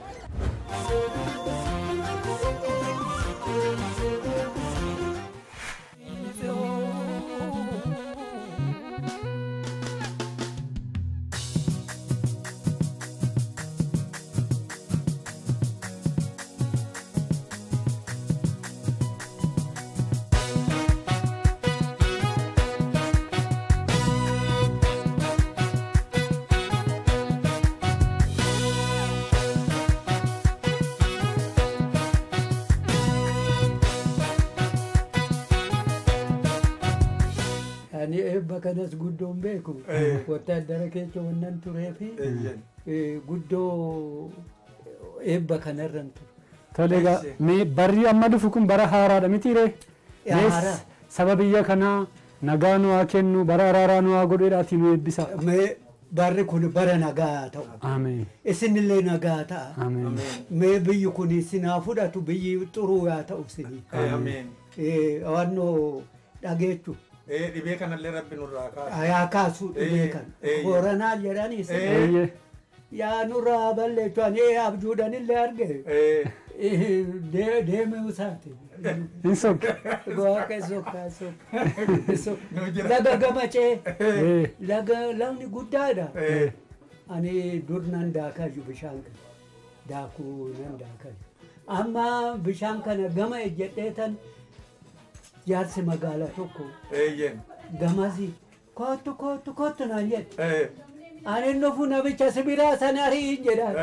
Speaker 13: kanas guddoon beeku wataadara keessa wannan turee fi guddoo eebba kanarran ture.
Speaker 1: Tole egaa mee barri amma dhufu kun bara haaraadha miti ree?
Speaker 13: Haaraa.
Speaker 1: Saba biyya kanaa nagaa nu haa kennu bara araaraa nu haa godheedhaatii nu eebbisa.
Speaker 13: Mee barri kun bara nagaa ta'u.
Speaker 1: Ameen.
Speaker 13: Isinillee nagaa ta'a.
Speaker 1: Ameen.
Speaker 13: Mee biyyi kun isin haa fudhatu biyyi xuruu haa ta'u isinii.
Speaker 14: Ameen.
Speaker 13: Wannoo dhageechu.
Speaker 14: Dhibee kanallee rabbi nurraa kaasu.
Speaker 13: Yaa kaasu dhibee kan. Booranaa jedhanii isin. Yaa nurraa balleessu ani abjuudhanillee arge. Deemee usaati.
Speaker 1: Hin sokka.
Speaker 13: Waaqa sokka. Laga gamacee. Lagni guddaadha. Ani dur nan daakaju bishaan kana. Daakuu nan daakaju. Amma bishaan kana gama ejjedheetan jaarsi magaalaa tokko. Gamasi kottu naan jedhe. Ani nufu namicha sibiraa sana ariin jedhaan.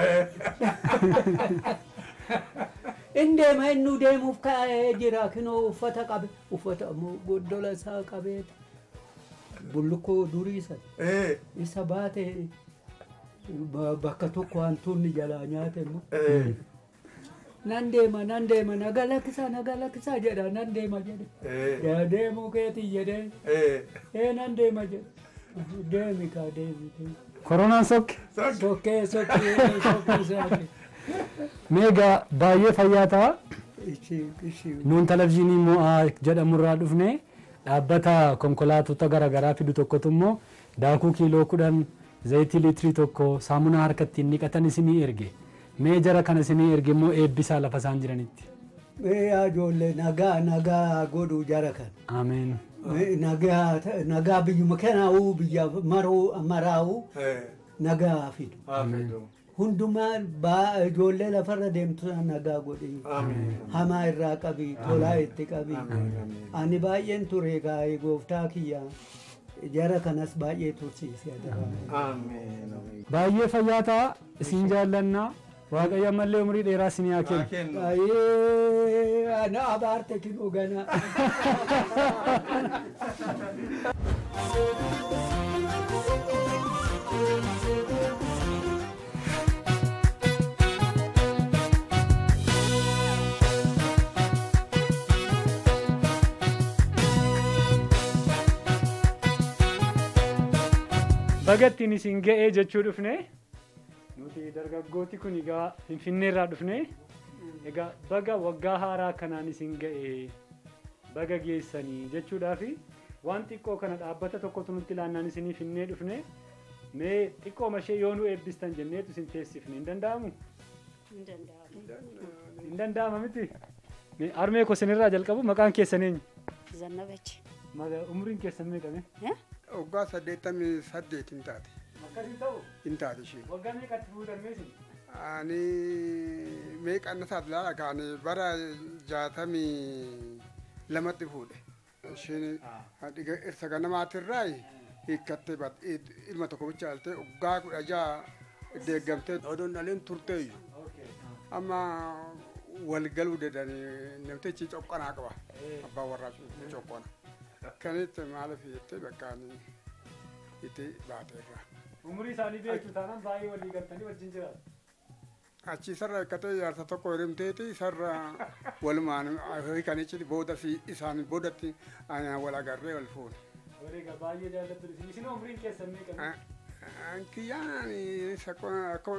Speaker 13: Indeema inni deemuuf ka'ee jira kinoo uffata qabe uffata goddola isaa qabeeta bullukkoo durii isa baate bakka tokko hantuunni jalaa nyaate immoo nan deema naga lakkisaa jedha nan deema jedhe deemuu keetii jedhee nan deema jedhe deemi kaa deemi.
Speaker 1: Koronaan sokke.
Speaker 13: Sokkee isaati.
Speaker 1: Meegaa baay'ee fayyaa ta'a. Nuun televizyiinii mo'aa jedhamurraa dhufne dhaabbata konkolaattota garaagaraa fidu tokkotu immoo daakuu kiiloo 10 zayitii liitirii tokko saamunaa harkatti dhiqatan isinii erge. Mee jara kana isinii erge immoo eebbisaa lafa isaan jiranitti.
Speaker 13: Yaa ijoollee nagaa godhuu jara kan.
Speaker 1: Ameen.
Speaker 13: Nagaa biyyuma kanaa'uu biyya maraa'uu nagaa fidu. Hundumaan ijoollee lafarra deemtu nagaa godhi. Hamaa irraa qabi, tolaa itti qabi. Ani baay'een ture gaa'ee gooftaa kiyya. Jara kanas baay'ee tursiise.
Speaker 1: Baay'ee fayyaa ta'a isin jaallannaa. Waaqayyo ammallee umrii dheeraa isinii haa kennu.
Speaker 13: Ana abaarte kinuu gana.
Speaker 1: Bagattiin isin ga'ee jechuu dhufne. Nuti dargaggooti kun egaa Finfinneerraa dhufne. Egaa baga waggaa haaraa kanaan isin ga'e baga geessanii jechuudhaafi waan xiqqoo kana dhaabbata tokkotu nutti laannaan isinii finnee dhufne. Mee xiqqoo mashee yoo nu eebbistan jenneetu isin teessifne hin danda'amu? Hin danda'ama miti? Armee ko isinirraa jalqabu maqaan keessan eenyu?
Speaker 15: Zannabechi.
Speaker 1: Umriin keessan meeqame?
Speaker 7: Waggaa 88 hin taate.
Speaker 1: Akkasii ta'u?
Speaker 7: Hin taate ishee.
Speaker 1: Waggaa meeqatti fuudhan meesin?
Speaker 7: Ani meeqanna isaaf laala kaane bara 62tti fuudhe. Isheen dhirsa ganamaatirraa hiikkattee ilma tokko bicha altee waggaa 16 deeggamtee odoon dhaleen turteeyyu. Amma walgaluu dedanii namtichi coqqanaa qaba. Abbaan warraa coqqana. Kanitti maaliif jettee bakkaan itti baateerra.
Speaker 1: Umurii isaanii beektu taanaan baay'ee walii galtanii wajjin jiraatu.
Speaker 7: Achi sarara eekkatee jaarsa tokko hirimteeti sarara walumaan hiikanichi booda isaan boodatti wal agarree wal fuune.
Speaker 1: Wareega baay'ee jaallattu isin umriin keessan meeqame?
Speaker 7: Kiyyaan akka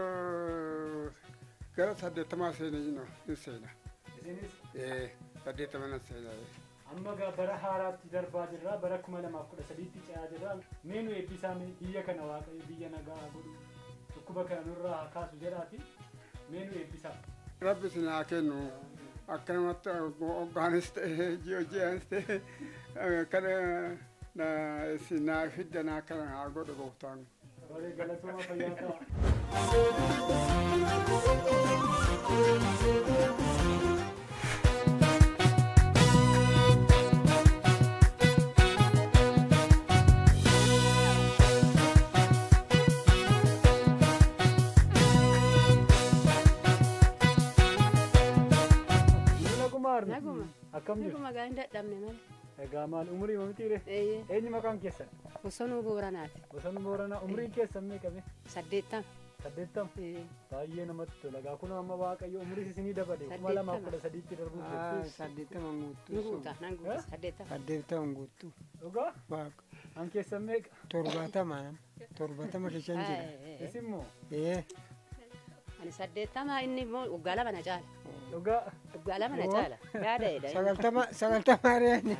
Speaker 7: gara 80 seenaa hin seena.
Speaker 1: Isinis?
Speaker 7: 80 seenaa.
Speaker 1: Amma bara haaraatti darbaa jirra bara 2013tti ce'aa jirra. Mee nu eebbisaa biyya kana waaqayyo biyya nagaa godhu dhukkuba kana nurraa haa kaasu jedhaati. Mee nu eebbisaa.
Speaker 7: Rabbi isin haa kennu akkanumatti hoggaanis ta'e ji'aanis ta'e kana isin naa fiddan akkana haa godhu gooftaan.
Speaker 1: Baay'ee galatooma fayyaa ta'a. Akkam
Speaker 15: jirtu? Naguma gaa hin dadhabne malee.
Speaker 1: Egaa maal umurii mamtiire? Eenyu maqaan keessan?
Speaker 15: Bosonuu Booranaati.
Speaker 1: Bosonuu Booranaa umriin keessan meeqame?
Speaker 15: 80.
Speaker 1: 80? Baay'ee namatti tola. Egaa kun amma waaqayyo umurii isinii dabale 2013tti darbuuf
Speaker 13: jettu. 80 guutuu.
Speaker 15: Nguuta nan guuta 80.
Speaker 13: 80 guutuu.
Speaker 1: Dhugaa? Waaqa. An keessan meeqa?
Speaker 13: 70 keessan jira.
Speaker 1: Isin moo?
Speaker 15: Ani 80 inni immoo waggaa lama na caala.
Speaker 1: Dhugaa?
Speaker 15: Waggaa lama na caala. Yaada jedha.
Speaker 13: 90 reeni.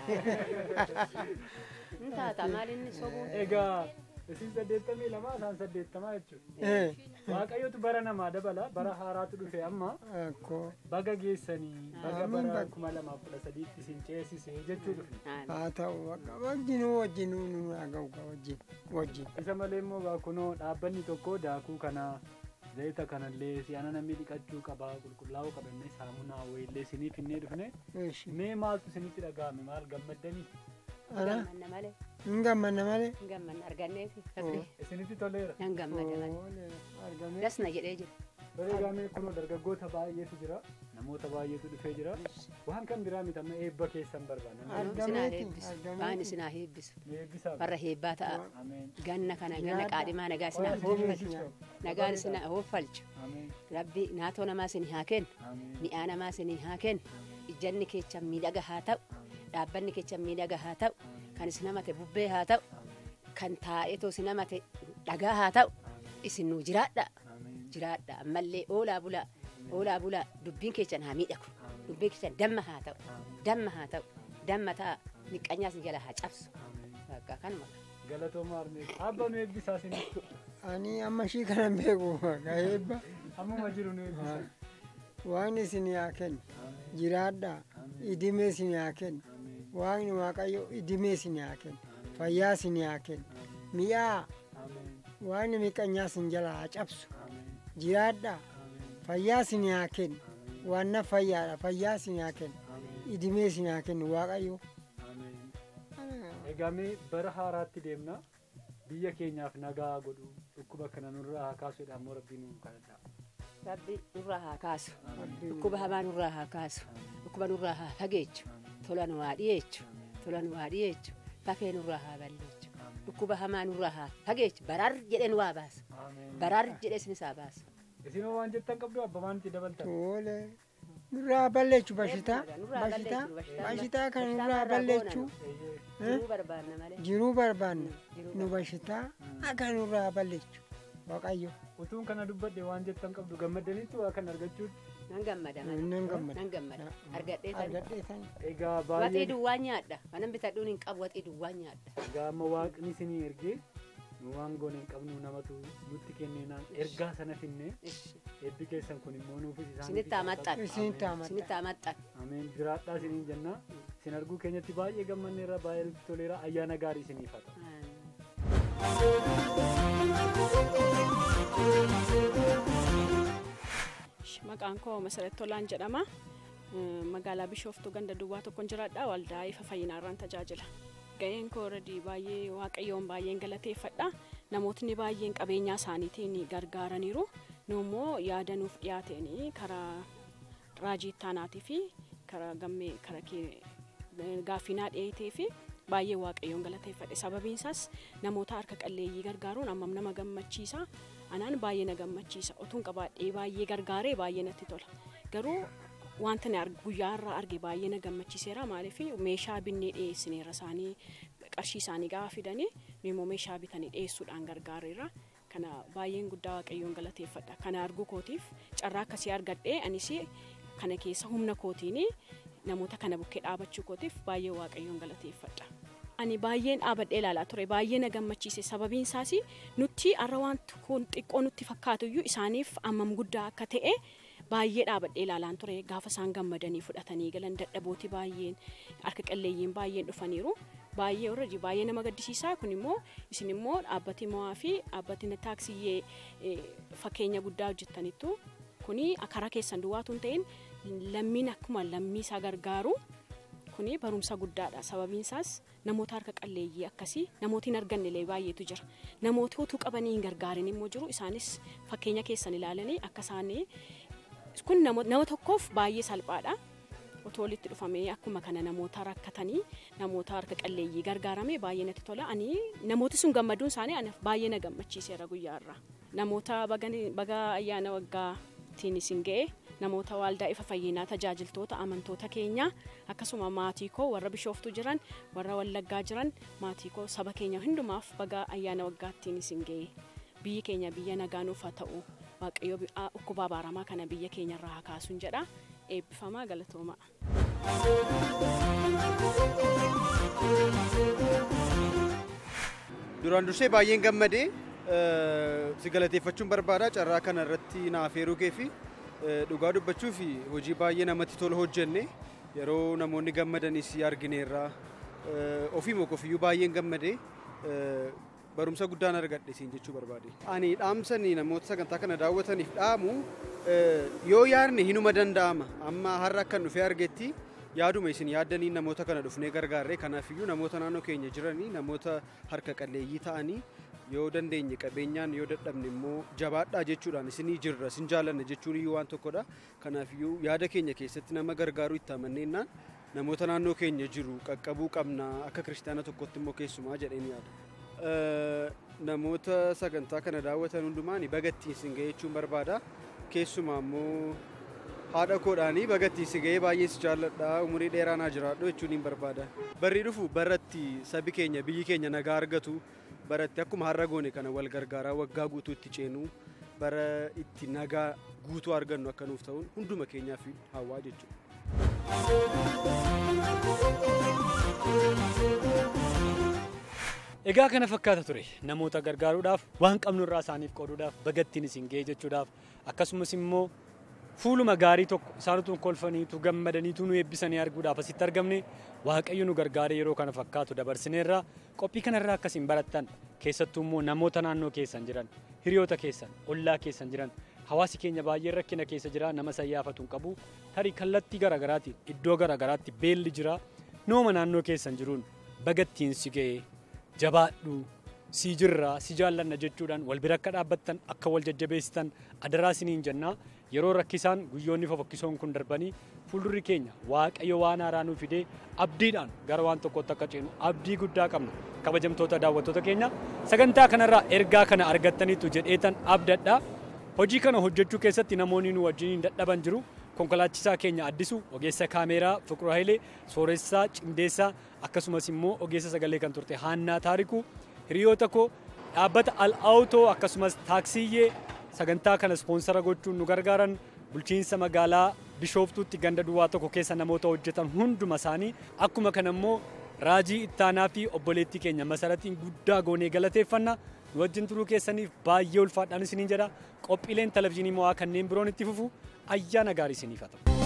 Speaker 15: Ntaata maal inni sobuu?
Speaker 1: Egaa isin 82 isaan 80 jechuudha. Waaqayyotu bara namaa dabala bara haaraatu dhufe amma baga geessanii baga bara 2013tti isin ceesise jechuu dhufe.
Speaker 13: Haa ta'u wajjinuu nu dhaga'u wajjin.
Speaker 1: Isa malee immoo kunoo dhaabbanni tokko daakuu kanaa zayita kanallee si'ana namni dhiqachuu qaba qulqullaa'uu qabannee saamunaa wayiillee isiniif hinnee dhufne mee maaltu isinitti dhaga'ame maal gammaddanii?
Speaker 15: Gammanna malee.
Speaker 13: Hin gammanna malee.
Speaker 15: Hin gammanna arganneefi.
Speaker 1: Isinitti toleera.
Speaker 15: Hin gammadde malee. Dasna jedhee jira.
Speaker 1: Bareedaamee kunoo dargaggoota baay'eetu jira. Namoota baay'eetu dhufee jira. Waan kan biraa miti amma eebba keessan barbaada.
Speaker 15: Waan isinaa heebbisu. Barra heebbaa ta'a. Ganna kana ganna qaadhimaa nagaa isinaa hoofalchu. Nagaan isinaa hoofalchu. Rabbi naatoo namaa isinii haa kennu. Mi'aa namaa isinii haa kennu. Ijjanni keechan miidhaga haa ta'u. Dhaabbanni keechan miidhaga haa ta'u. Kan isin namate bubbee haa ta'u. Kan taa'eetoo isin namate dhagaa haa ta'u. Isin nuu jiraadha. Jiraadha ammallee oolaa bulaa dubbiin keechan haa miidhagu. Dubbiin keechan damma haa ta'u. Damma ta'a miqqanyaa isin jala haa cabsu. Bakka kanuma.
Speaker 1: Galatooma armee abba nu eebbisaa isin.
Speaker 13: Ani amma ishii kanan beeku eebba.
Speaker 1: Ammuma jiru nu eebbisa.
Speaker 16: Waaqni isin haa kennu. Jiraadhaa. Idimee isin haa kennu. Waaqni Waaqayyo idimee isin haa kennu. Fayyaa isin haa kennu. Mi'aa. Waaqni miqanyaa isin jalaa haa cabsu. Jiraadhaa. Fayyaa isin haa kennu. Waanna fayyaadha. Fayyaa isin haa kennu. Idimee isin haa kennu Waaqayyo.
Speaker 1: Egaa mee bara haaraatti deemna. Biyya keenyaaf nagaa godhu dhukkuba kana nurraa haa kaasuudhaan moo rabbiin nu kadhadhaa.
Speaker 15: Rabbi nurraa haa kaasu. Dhukkuba hamaa nurraa haa kaasu. Dhukkuba nurraa haa fageechu. Tola nu haa dhiyeechu. Tola nu haa dhiyeechu. Fakee nurraa haa balleechu. Dhukkuba hamaa nurraa haa fageechu. Barar jedhee nu haa baasu. Barar jedhee isinis haa baasu.
Speaker 1: Isin waan jettan qabdu abba maanti dabaltan.
Speaker 16: Tole. Nurraa balleechu bashitaa. Bashitaa kan nurraa balleechu. Jiruu barbaanna. Nu bashitaa akka nurraa balleechu. Waaqayyo.
Speaker 1: Utuun kana dubbadde waan jettan qabdu gammadaniitu waa kan argachuun.
Speaker 15: Nan gammada.
Speaker 16: Nan gammada.
Speaker 15: Nan gammada. Argadhee tani.
Speaker 1: Egaa
Speaker 15: Waxii
Speaker 1: baay'ee
Speaker 15: duwwaa nyaadha. Kanan bitadhuun hin qabu waxii duwwaa nyaadha.
Speaker 1: egaa amma waaqni isinii ergee nu waan goone hin qabnu namatu nutti kenneenaan ergaa sana finnee eebbi keessan kun immoo nuufis isaan
Speaker 15: Isinitti amaxxan. Isinitti amaxxan.
Speaker 1: Ameen jiraadhaa isiniin jenna. Isin arguu keenyatti baay'ee gammanneerra baay'ee nutti toleera ayyaana gaarii isiniif haa ta'u.
Speaker 17: Maqaan koo Masarat Tolaan jedhama. Magaalaa Bishooftuu ganda duwwaa tokkoon jiraadha. Waldaa ifa fayyinaarraan tajaajila. Ga'een koo already baay'ee waaqayyoon baay'een galateeffadha. Namootni baay'een qabeenya isaaniitiin gargaaraniiru. Nu immoo yaada nuuf dhiyaateen karaa raajii ittaanaatii fi karaa gammee karaa gaaffinaa dhiyeetee fi baay'ee waaqayyoon galateeffadhe. Sababiin isaas namoota harka qalleeyyii gargaaruun ammam nama gammachiisa. Anaan baay'ee na gammachiisa. Otuun qabaadhee baay'ee gargaaree baay'ee natti tola. Garuu wanta guyyaa irraa arge baay'ee na gammachiiseera. Maaliif meeshaa binnee dhiyeessineera isaanii qarshii isaanii gaafa fidanii nu immoo meeshaa bitanii dhiyeessuudhaan gargaareera. Kana baay'een guddaa waaqayyoon galateeffadha. Kana arguu kootiif carraa akkasii argadhee anis kana keessa humna kootiin namoota kana bukkee dhaabachuu kootiif baay'ee waaqayyoon galateeffadha. Ani baay'een dhaabadhee ilaalaa ture baay'ee na gammachiise sababiin isaas nutti har'a waan kun xiqqoo nutti fakkaatu iyyuu isaaniif ammam guddaa akka ta'e baay'ee dhaabadhee ilaalaan ture gaafa isaan gammadanii fudhatanii galan dadhabooti baay'een harka qalleeyyiin baay'een dhufaniiru baay'ee already baay'ee nama gaddisiisaa kun immoo isin immoo dhaabbati mo'aa fi dhaabbati taaksiyyee fakkeenya guddaa hojjettanitu kuni karaa keessan duwwaatu hin ta'in lammiin akkuma lammii isaa gargaaru kuni barumsa guddaadha sababiin isaas namoota harka qalleeyyii akkasii namootiin argannelee baay'eetu jira namoota utuu qabanii hin gargaarin immoo jiru isaanis fakkeenya keessan ilaalanii akka isaanii kun nama tokkoof baay'ee salphaadha otoo walitti dhufamee akkuma kana namoota rakkatanii namoota harka qalleeyyii gargaaramee baay'ee natti tola ani namooti sun gammaduun isaanii anaaf baay'ee na gammachiiseera guyyaarraa namoota baga ayyaana waggaattiin isin ga'e namoota waldaa ifa fayyinaa tajaajiltoota amantoota keenya akkasuma maatii koo warra Bishooftuu jiran warra Wallaggaa jiran maatii koo saba keenya hundumaaf baga ayyaana waggaattiin isin ga'e biyyi keenya biyya nagaa nuuf haa ta'u waaqayyo dhukkuba baaramaa kana biyya keenya irraa haa kaasuun jedha eebbifamaa galatooma.
Speaker 18: Duraan dursee baay'een gammadee si galateeffachuun barbaada carraa kana irratti naaf eeruu kee fi dhugaa dubbachuu fi hojii baay'ee namatti tolu hojjenne yeroo namoonni gammadanis argineerra ofii mokofiyyuu baay'een gammadee barumsa guddaan argadhe siin jechuu barbaade. Ani dhaamsanii namoota sagantaa kana daawwataniif dhaamu yoo yaadne hinuma danda'ama amma har'a akkan dhufee argetti yaaduma isin yaaddanii namoota kana dhufnee gargaarre kanaafiyyuu namoota naannoo keenya jiranii namoota harka qalleeyyii ta'anii yoo dandeenye qabeenyaan yoo dadhabne immoo jabaadhaa jechuudhaan isinii jirra isin jaalanna jechuun iyyuu waan tokkodha kanaafiyyuu yaada keenya keessatti nama gargaaruu itti amanneennaan namoota naannoo keenya jiru qaqqabuu qabna akka kiristaana tokkotti immoo keessumaa jedheen yaada. Namoota sagantaa kana daawwatan hundumaan bagattiin isin ga'e jechuun barbaada keessumaa immoo haadha koodhaanii bagattiin isin ga'ee baay'ee si jaalladha umurii dheeraa naa jiraadhu jechuun hin barbaada. Barri dhufu baratti sabi keenya biyyi keenya nagaa argatu baratti akkuma har'a goone kana wal gargaaraa waggaa guutuu itti ceenu bara itti nagaa guutuu argannu akka nuuf ta'uun hunduma keenyaaf hawwaa jechuudha.
Speaker 1: Egaa kana fakkaata ture namoota gargaaruudhaaf waan qabnu irraa isaaniif qooduudhaaf bagattiin isin ga'e jechuudhaaf akkasumas immoo fuuluma gaarii tokko isaanitu kolfaniitu gammadaniitu nu eebbisanii arguudhaaf asitti argamne waaqayyo nu gargaaree yeroo kana fakkaatu dabarsineerra qophii kanarraa akkasiin barattan keessattuu immoo namoota naannoo keessan jiran hiriyoota keessan ollaa keessan jiran hawaasi keenya baay'ee rakkina keessa jira nama sayyaafatu hin qabu tarii kallattii garaagaraatiin iddoo garaagaraatti beelli jira nooma naannoo keessan jiruun bagattiin si ga'ee jabaadhu si jirra si jaallanna jechuudhaan wal bira akka dhaabbattan akka wal jajjabeessitan adaraa isiniin jenna yeroo rakkisaan guyyoonni fofokkisoon kun darbanii fuuldurri keenya waaqayyo waan haaraa nuu fidee abdiidhaan gara waan tokkootti akka ceenu abdii guddaa qabna kabajamtoota daawwattoota keenya sagantaa kanarraa ergaa kana argattaniitu jedheetan abdadha hojii kana hojjechuu keessatti namoonni nu wajjin dadhaban jiru konkolaachisaa keenya addisu ogeessa kaameeraa Fiqiruu Hayilee sooressaa cimdeessaa akkasumas immoo ogeessa sagalee kan turte Haannaa Taarikuu hiriyoota koo dhaabbata Al-Aawutoo akkasumas taaksiyyee sagantaa kana ispoonsara gochuun nu gargaaran bulchiinsa magaalaa Bishooftuutti ganda duwwaa tokko keessa namoota hojjetan hunduma isaanii akkuma kana immoo raajii ittaanaa fi obboleettii keenya masaratiin guddaa goonee galateeffanna nu wajjin turuu keessaniif baay'ee ulfaadhaan isiniin jedha qophiileen televizyiinii mo'aa kanneen biroon itti fufu ayyaana gaarii isiniif haa ta'u.